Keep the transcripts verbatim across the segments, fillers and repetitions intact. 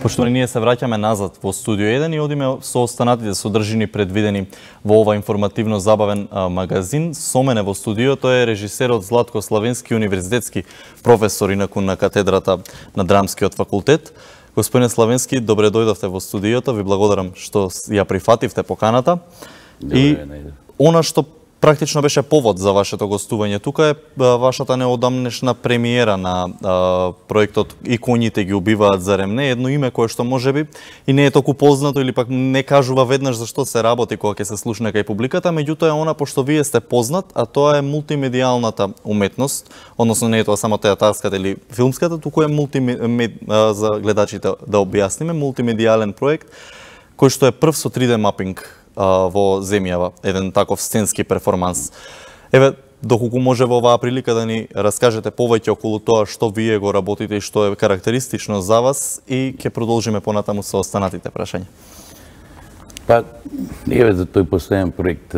Пошто ние се враќаме назад во студио еден и одиме со останатите содржини предвидени во ова информативно забавен а, магазин. Со мене во студиото е режисерот Златко Славенски, универзитетски професор инаку на катедрата на Драмскиот факултет. Господине Славенски, добре дојдовте во студиото. Ви благодарам што ја прифативте поканата. Добре, и најде. она што практично беше повод за вашето гостување тука е вашата неодамнешна премиера на а, проектот И коњите ги убиваат, зарем не? Едно име кое што можеби и не е толку познато или пак не кажува веднаш за што се работи кога ќе се слушне кај публиката, меѓутоа е она пошто вие сте познат, а тоа е мултимедијалната уметност, односно не е тоа само театарската или филмската, туку е мултимед... за гледачите да објасниме, мултимедијален проект кој што е прв со три Д мапинг во земјава, еден таков сценски перформанс. Еве, доколку може во оваа прилика да ни раскажете повеќе околу тоа што вие го работите и што е карактеристично за вас и ќе продолжиме понатаму со останатите прашања. Па, еве за тој последен проект.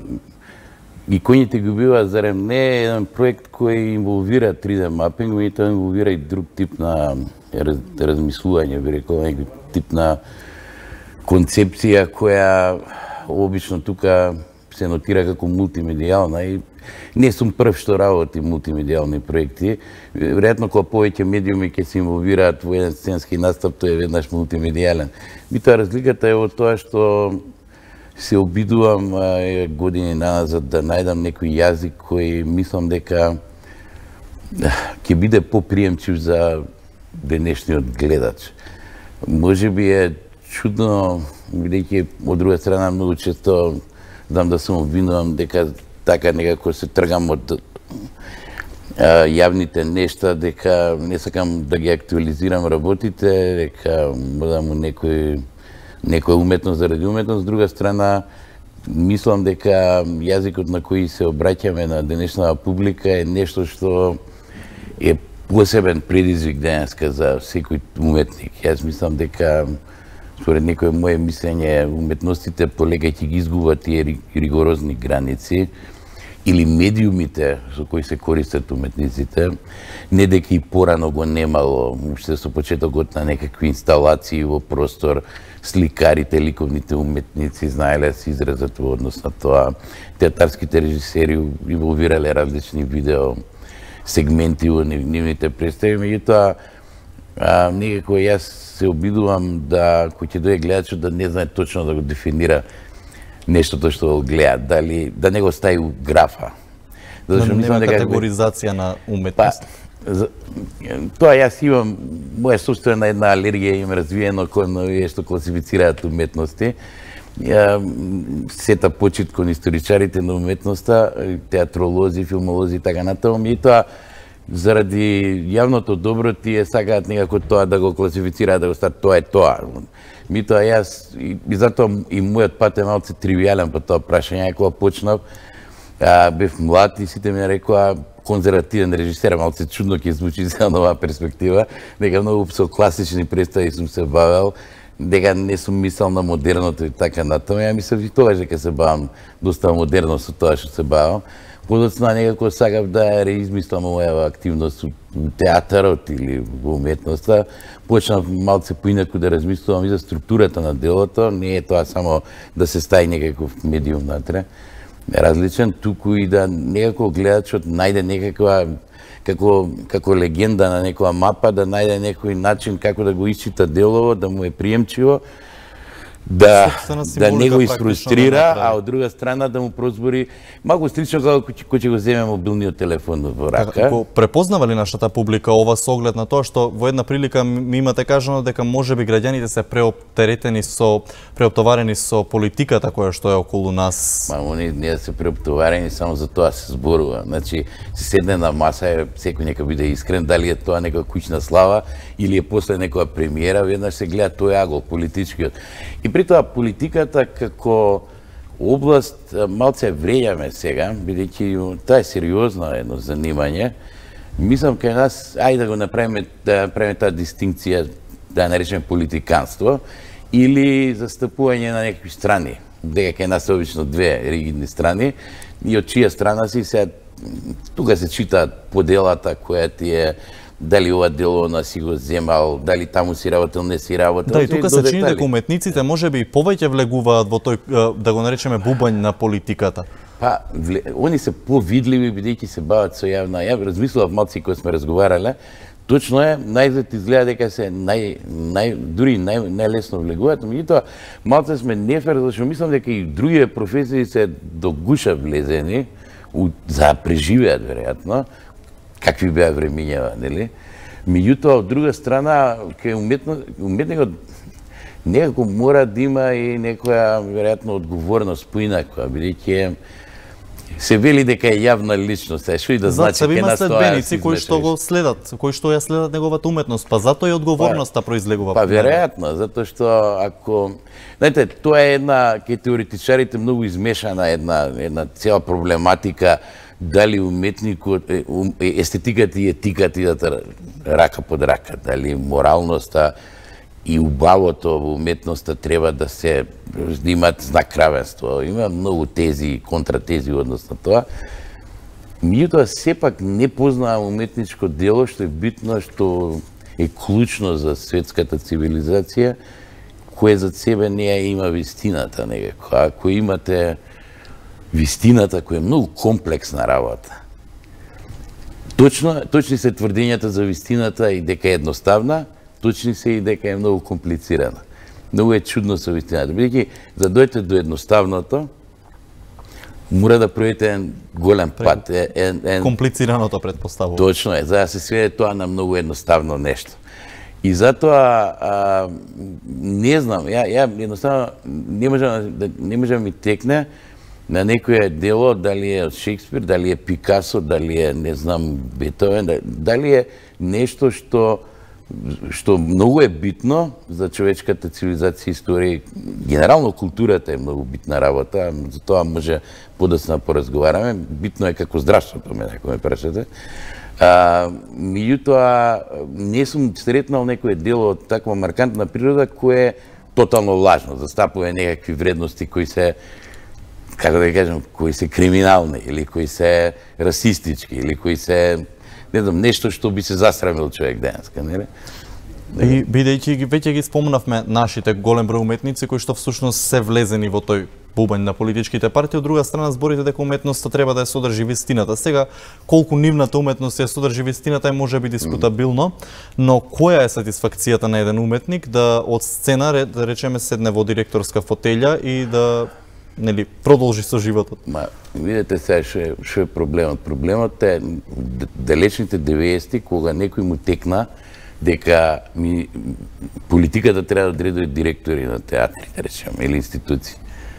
И коњите ги убиваат, зарем не е еден проект кој инволвира три Д мапинг, но тоа инволвира и друг тип на раз, размислување, би рекол, некој тип на концепција која обично тука се нотира како мултимедијална и не сум прв што работи мултимедијални проекти. Веројатно кога повеќе медиуми ќе се инволвираат во еден сценски настап, тој е веднаш мултимедијален. Меѓутоа разликата е во тоа што се обидувам години назад да најдам некој јазик кој мислам дека ќе биде поприемчив за денешниот гледач. Можеби е чудно, бидејќи од друга страна многу често знам да се обвинувам дека така некако се тргам од а, јавните нешта, дека не сакам да ги актуализирам работите, дека модам некој некоја уметност заради уметност. Од друга страна, мислам дека јазикот на кој се обраќаме на денешната публика е нешто што е посебен предизвик денеска за секој уметник. Јас мислам дека според некој моје мислење, уметностите полека ќе ги изгубат тие ригорозни граници или медиумите со кои се користат уметниците, не дека и порано го немало, уште со почетокот на некакви инсталации во простор, сликарите, ликовните уметници знаеле да се изразат во однос на тоа, театарските режисери инволвирале различни видео сегменти во нивните представи, меѓутоа А, некако јас се обидувам да кој ќе дојде гледачот да не знае точно да го дефинира нештото што го гледа, дали да не го стави у графа. Зашто нема категоризација на уметност. Па, за, тоа јас имам моја собствена една алергија им развиено кон овие што класифицираат уметности. Ја, сета почит кон историчарите на уметноста, театролози, филмолози и така натаму, и тоа заради јавното добро тие сакаат некако тоа да го класифицираат, да го стават тоа е тоа. Меѓутоа јас и, и затоа и мојот пат е малце тривијален по тоа прашање. Кога почнав, а, бев млад и сите ми рекоа конзервативен режисер, малце чудно ќе звучи за нова перспектива, дека многу со класични представи сум се бавел, дека не сум мислел на модерното и така натаму. Ја мислев и тогаш дека се бавам доста модерно со тоа што се бавам. Подоцна некако сакав да реизмислам моја активност у театарот или во уметноста. Почнав малце поинаку да размислувам и за структурата на делото. Не е тоа само да се стави некаков медиум натре, различен, туку и да некако гледачот најде некаква како како легенда на некоја мапа, да најде некој начин како да го исчита делово, да му е приемчиво, да, да не го изфрустрира, а од друга страна да му прозбори малку слично како кој ќе го земе мобилниот телефон во рака. Го препознава ли нашата публика ова со оглед на тоа што во една прилика ми имате кажано дека можеби граѓаните се преоптеретени со преоптоварени со политиката која што е околу нас? Ма они не се преоптоварени, само за тоа се зборува. Значи, се седне на маса, е, секој нека биде искрен, дали е тоа некоја куќна слава или е после некоја премиера, веднаш се гледа тој агол политичкиот. И при тоа политиката како област малце вреѓаме сега, бидејќи тоа е сериозно едно занимање. Мислам кај нас, ајде да го направиме, да направиме таа дистинкција, да ја наречеме политиканство, или застапување на некакви страни. Дека кај нас се обично две ригидни страни, и од чија страна си се тука се чита поделата која ти е дали ова дело на си го земал, дали таму си работел, не си работел. Да, и тука се чини дека уметниците можеби и повеќе влегуваат во тој, да го наречеме, бубањ на политиката. Па, вле... они се повидливи, бидејќи се бават со јавна. Ја размислував малци кои сме разговарале. Точно е, најзад изгледа дека се нај, нај, дури нај, најлесно влегуваат, меѓутоа малце сме нефер, зашто мислам дека и другите професии се до гуша влезени, у, за да преживеат веројатно, какви беа времињава, нели? Меѓутоа, од друга страна, кај уметно, уметникот некако мора да има и некоја веројатно одговорност поинаква, бидејќи се вели дека е јавна личност, е што и да значи ке нас тоа. Следбеници кои што го следат, кои што ја следат неговата уметност, па затоа и одговорноста па, произлегува. Па веројатно, затоа што ако знаете, тоа е една кај теоретичарите многу измешана една една цела проблематика дали уметникот естетиката и етиката идат рака под рака, дали моралноста и убавото во уметноста треба да се да имат знак равенство. Има многу тези и контратези однос на тоа. Меѓутоа сепак не познавам уметничко дело што е битно, што е клучно за светската цивилизација, кое за себе не ја има вистината некако. Ако имате вистината која е многу комплексна работа. Точно, точни се тврдењата за вистината и дека е едноставна, точни се и дека е многу комплицирана. Многу е чудно со вистината. Бидејќи за да дојдете до едноставното, мора да пројдете еден голем пат. Е, е, е, Комплицираното предпоставува. Точно е, за да се сведе тоа на многу едноставно нешто. И затоа а, не знам, ја, ја едноставно не можам да не можам ми текне на некоја дело, дали е од Шекспир, дали е Пикасо, дали е, не знам, Бетовен, дали е нешто што што многу е битно за човечката цивилизација и историја. Генерално културата е многу битна работа, за тоа може подоцна поразговараме. Битно е како здравството, мене, ако ме прашате. Меѓутоа, не сум сретнал некое дело од таква маркантна природа кое е тотално лажно, застапува некакви вредности кои се, како да кажем, кои се криминални или кои се расистички или кои се, не знам, нешто што би се засрамил човек денеска, нели? И бидејќи ги веќе ги спомнавме нашите голем број уметници кои што всушност се влезени во тој бубањ на политичките партии, од друга страна зборите дека уметноста треба да ја содржи вистината. Сега колку нивната уметност ја содржи вистината е можеби дискутабилно, но која е сатисфакцијата на еден уметник да од сцена, да речеме, седне во директорска фотелја и да, нели, продолжи со животот? Ма, видете сега што е, што е проблемот. Проблемот е далечните деветдесети, кога некој му текна дека ми политиката треба да одредува директори на театри, да речеме, или институции.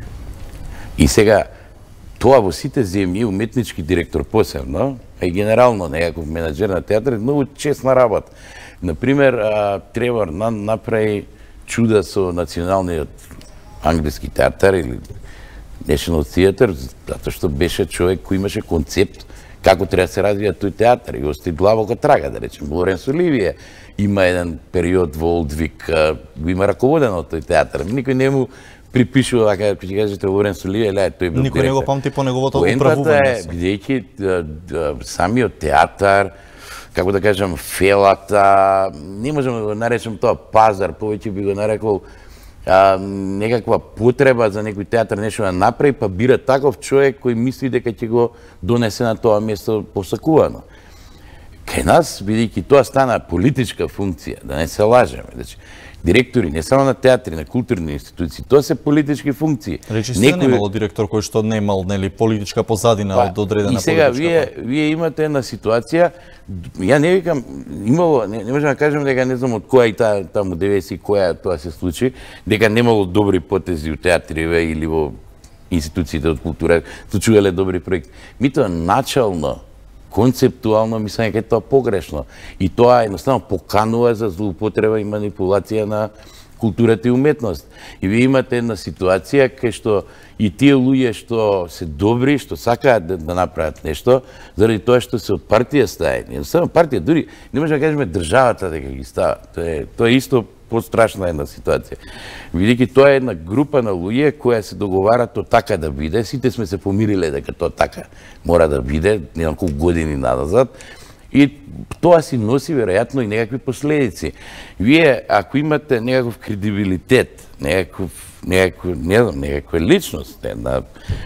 И сега, тоа во сите земји, уметнички директор посебно, а и генерално некаков менаџер на театар, е многу честна работа. Например, Тревор Нан направи чуда со националниот англиски театар или National Theatre, затоа што беше човек кој имаше концепт како треба да се развија тој театар и го остави како трага, да речем. Лоренс Оливие има еден период во Олдвик, го има раководено тој театар. Никој не му припишува, дека ќе кажете Лоренс Оливие, ле, тој бил никој не го памти по неговото управување. управување. Поентата е, бидејќи самиот театар, како да кажам, фелата, не можам да го наречам тоа пазар, повеќе би го нарекол а, некаква потреба за некој театар нешто да направи, па бира таков човек кој мисли дека ќе го донесе на тоа место посакувано. Кај нас, бидејќи тоа стана политичка функција, да не се лажеме, значи, директори не само на театри, на културни институции, тоа се политички функции. Речи се некој... немало директор кој што немал, нели, политичка позадина па, од одредена политичка. И сега вие вие имате една ситуација, ја не викам, имало, не, не можам да кажем дека не знам од која и таа таму деветдесети која тоа се случи, дека немало добри потези у театриве или во институциите од култура, случувале добри проекти. Митоа начално, концептуално мислам дека е тоа погрешно. И тоа едноставно поканува за злоупотреба и манипулација на културата и уметност. И вие имате една ситуација кај што и тие луѓе што се добри, што сакаат да, да направат нешто, заради тоа што се од партија стаени. Едноставно партија, дури не може да кажеме државата дека ги става. Тоа е, тоа е исто пострашна една ситуација. Видејќи тоа е една група на луѓе која се договара тоа така да биде, сите сме се помириле дека тоа така мора да биде, неколку години назад, И тоа си носи веројатно и некакви последици. Вие, ако имате некаков кредибилитет, некаков, некаков, не знам, некаква личност, една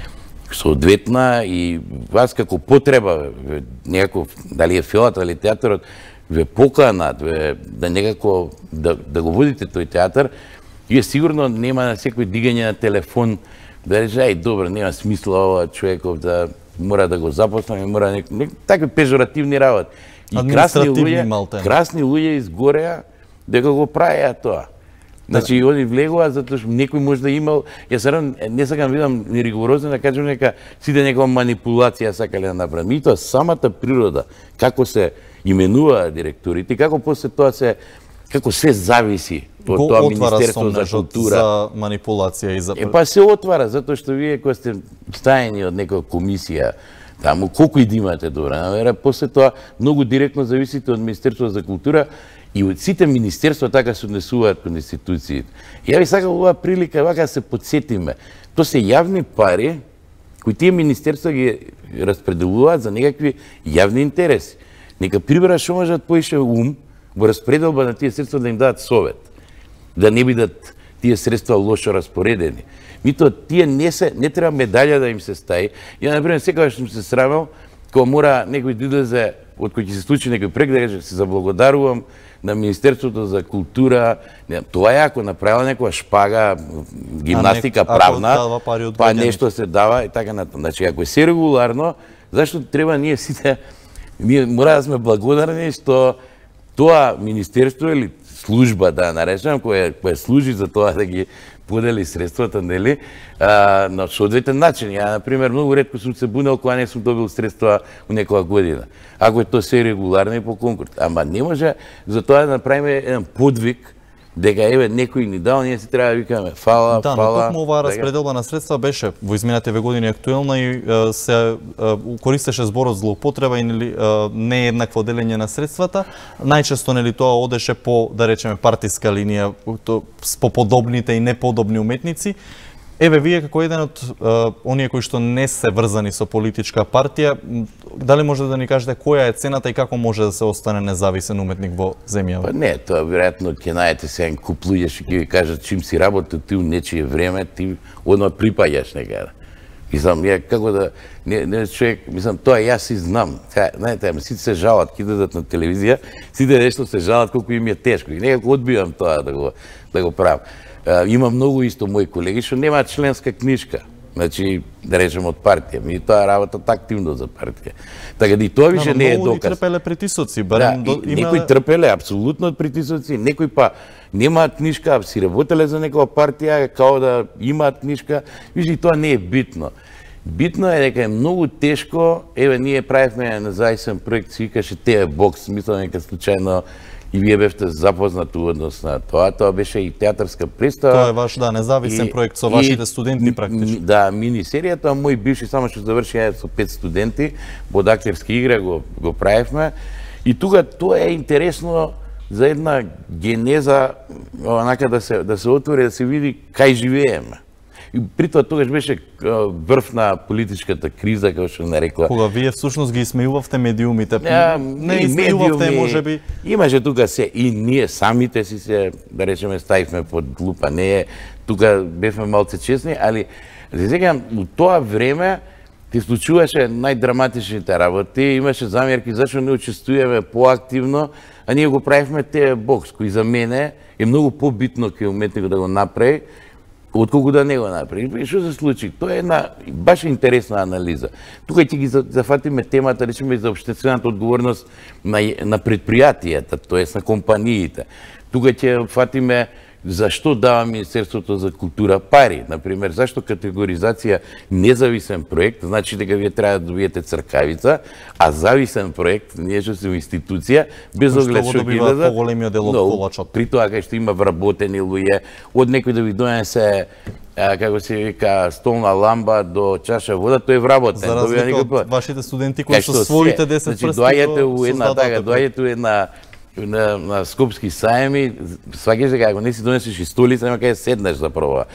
соодветна и вас како потреба, некаков, дали е филмот, дали театарот, ве поканат, ве, да некако, да, да го водите тој театар, вие сигурно нема на секој дигање на телефон, да рече, ај, добро, нема смисла ова човеков да мора да го запосламе, мора нек... нек... такви пежоративни работи. И красни луѓе, красни луѓе изгореа дека го правеа тоа. Значи, и они влегува, затоа што некој може да имал, јас сарам, не сакам видам ни ригорозно да кажам нека сите некоја манипулација сакале да направат. И тоа самата природа, како се именуваа директорите, како после тоа се, како се зависи од тоа Министерство за култура. За манипулација и за... Е, па се отвара, затоа што вие кои сте стаени од некоја комисија, таму колку и да имате добра намера, после тоа многу директно зависите од Министерство за култура и од сите министерства така се однесуваат кон институциите. Ја ви сакам оваа прилика вака да се подсетиме. Тоа се јавни пари кои тие министерства ги распределуваат за некакви јавни интереси. Нека прибера што можат поише ум во распределба на тие средства да им дадат совет, да не бидат тие средства лошо распоредени. Мито тие не се не треба медаља да им се стаи. Ја например секогаш сум се срамел кога мора некој да излезе од кој ќе се случи некој проект да каже се заблагодарувам на Министерството за култура. Не, тоа е ако направила некоја шпага, гимнастика правна, па нешто се дава и така натаму. Значи ако е се регуларно, зашто треба ние сите ние мора да сме благодарни што тоа министерство или служба, да наречам, која, која служи за тоа да ги подели средствата, нели, а, на соодветен начин. Ја, например, многу ретко сум се бунел кога не сум добил средства у некоја година. Ако е тоа се регуларно и по конкурс. Ама не може за тоа да направиме еден подвиг, дека еве некој ни дал, ние се треба да викаме фала, да, фала. Да, но токму оваа распределба на средства беше во изминативе години актуелна и е, се е, користеше зборот злоупотреба и нели нееднакво делење на средствата. Најчесто нели тоа одеше по, да речеме, партиска линија, по подобните и неподобни уметници. Еве, вие како еден од е, оние кои што не се врзани со политичка партија, дали може да ни кажете која е цената и како може да се остане независен уметник во земјава? Па не, тоа веројатно ќе најдете се еден куп луѓе што ќе ви кажат чим си работил ти у нечие време, ти одма припаѓаш некаде. Мислам, ја како да не, не човек, мислам, тоа јас си знам. Знаете, сите се жалат, ќе дадат на телевизија, сите нешто се жалат колку им е тешко. И некако одбивам тоа да го да го правам. Има многу исто мои колеги што немаат членска книжка. Значи, да речем од партија, ми тоа работат активно за партија. Така да и тоа више не е доказ. Многу трпеле притисоци, барем да, има... Некои трпеле апсолутно од притисоци, некои па немаат книжка, си работеле за некоја партија, као да имаат книжка, више и тоа не е битно. Битно е дека е многу тешко, еве ние правевме независен проект, се викаше Те бокс, мислам дека случајно и вие бевте запознати однос на тоа. Тоа беше и театарска представа. Тоа е ваш, да, независен и, проект со вашите и, студенти практично. Да, минисеријата, мој бивши само што заврши ја со пет студенти, под актерски игра го, го правевме. И тука тоа е интересно за една генеза, онака да се, да се отвори, да се види кај живееме. И при тоа тогаш беше врв на политичката криза, како што нарекла. Кога вие всушност ги исмејувавте медиумите, а, не исмејувавте можеби. Имаше тука се и ние самите си се, да речеме, ставивме под лупа. Не е, тука бевме малце честни, али се сеќавам, у тоа време ти случуваше најдраматичните работи, имаше замерки зашто не учествуваме поактивно, а ние го правивме Те бокс, кој за мене е многу побитно кај уметникот да го направи, отколку да не го направи. И што се случи? Тоа е една баш интересна анализа. Тука ќе ги зафатиме темата, речеме, за општествената одговорност на, на предпријатијата, тоест на компаниите. Тука ќе фатиме зашто дава Министерството за култура пари. Например, зашто категоризација независен проект, значи дека вие треба да добиете цркавица, а зависен проект, ние што се институција, без оглед што ги дадат, поголемиот дел од колачот. При тоа кај што има вработени луѓе, од некој да ви донесе а, како се вика, столна ламба до чаша вода, тој е вработен. За разлика од вашите студенти кои со своите десет прсти доаѓате у една така, доаѓате у една на, на скопски саеми, сваќаш дека ако не си донесеш и столица, нема кај седнеш за прва.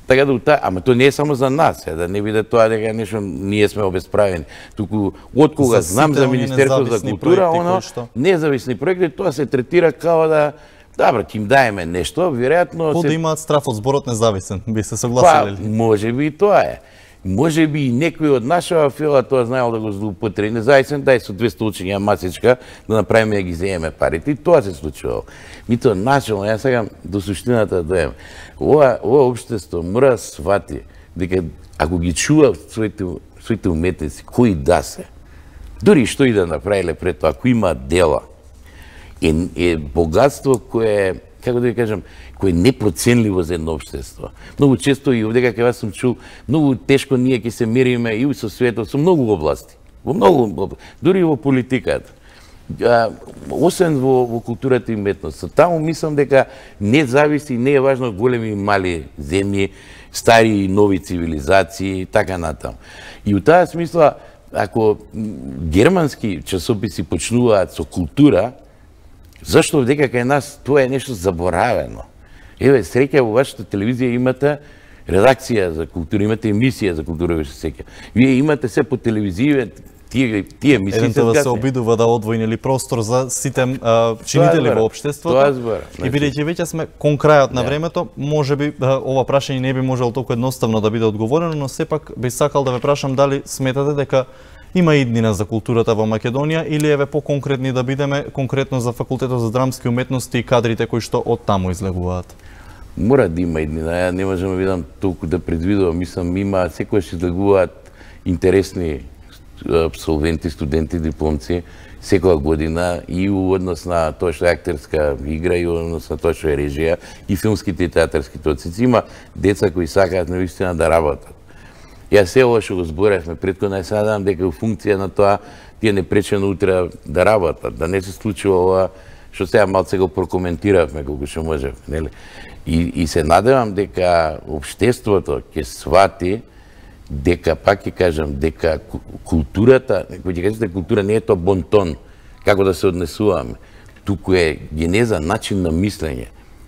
Така да ута, ама тоа не е само за нас, е, да не биде тоа дека нешто ние сме обесправени. Туку од кога За знам сите за оние Министерството за независни култура, проекти оно кои што- независни проекти, тоа се третира као да добро, ќе им даеме нешто, веројатно Кога да се имаат страф од зборот независен, би се па, согласиле ли? може би и тоа е. Може би и некој од нашава фила тоа знаел да го злоупотреби. Независен, дај со двесте учења масичка да направиме да ги земеме парите. И тоа се случувало. Мито начално, јас сакам до суштината да дојдем. Ова, ова општество мора да свати дека ако ги чува своите, своите уметници, кои да се, дури што и да направиле пред тоа, ако има дела, е, е богатство кое, како да ви кажам, кое е непроценливо за едно општество. Многу често и овде кај вас сум чул, многу тешко ние ќе се мериме и со светот, со многу области. Во многу области, дури и во политиката. А, освен во, во културата и уметноста. Таму мислам дека не зависи, не е важно големи и мали земји, стари и нови цивилизации и така натаму. И у таа смисла, ако германски часописи почнуваат со култура, зашто дека кај нас тоа е нешто заборавено? Еве, среќа во вашата телевизија имате редакција за култура, имате емисија за култура, ве се сеќа. Вие имате се по телевизија, тие, тие емисии се Едентова се згасни. обидува да одвои нели простор за сите а, чинители зборам, во општеството. тоа зборам. И Значи- бидејќи веќе сме кон крајот на Да. времето, можеби а, ова прашање не би можело толку едноставно да биде одговорено, но сепак би сакал да ве прашам дали сметате дека има иднина за културата во Македонија или еве по-конкретни да бидеме конкретно за факултетот за драмски уметности и кадрите кои што од таму излегуваат. Мора да има еднина, ја не можам да видам толку да предвидувам, мислам има секогаш излегуваат интересни абсолвенти, студенти, дипломци секоја година и у однос на тоа што е актерска игра и у однос на тоа што е режија и филмските и театарските оцици. Има деца кои сакаат навистина да работат. Јас се ова што го зборевме претходно, ја сега дам дека у функција на тоа тие не прече на утре да работат, да не се случува ова што сега малце го прокоментиравме колку што можев, нели? И, и се надевам дека општеството ќе свати дека, пак ќе кажам, дека ку- културата, кој ќе кажете култура не е тоа бонтон, како да се однесуваме, туку е генеза, начин на мислење.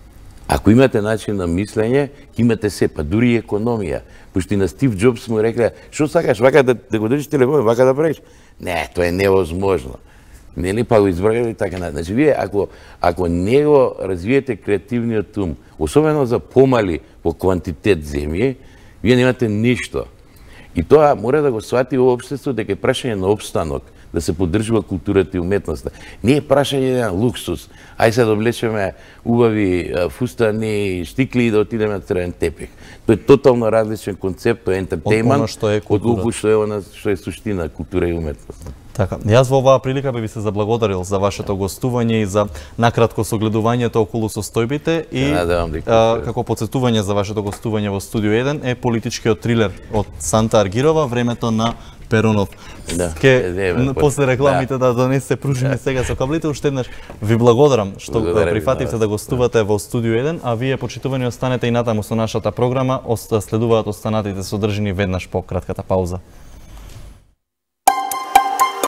Ако имате начин на мислење, ќе имате се, па дури и економија. Пошто и на Стив Джобс му рекле, што сакаш, вака да, да го држиш телефон, вака да правиш? Не, тоа е невозможно. Нели, па го избрали така на. Значи, вие ако, ако не го развиете креативниот ум, особено за помали по квантитет земји, вие немате ништо. И тоа мора да го свати во општество дека е прашање на опстанок, да се поддржува културата и уметноста. Не е прашање на луксус. Ај се да облечеме убави а, фустани, штикли и да отидеме на црвен тепих. Тоа е тотално различен концепт, тоа е ентертејмент, она што е од култура. колку што е она што е суштина култура и уметност. Така, јас во оваа прилика би ви се заблагодарил за вашето гостување и за накратко согледувањето околу состојбите и Се надевам дека а, ќе- како потсетување за вашето гостување во Студио еден е политичкиот трилер од Санта Аргирова, Времето на Перонов. Да, Ке, е, е, н- по- после рекламите да, донесе пружиме сега со каблите, уште еднаш ви благодарам што Благодарам ви прифативте на да вас. гостувате во Студио еден, а вие почитувани останете и натаму со нашата програма, оста- следуваат останатите содржини веднаш по кратката пауза.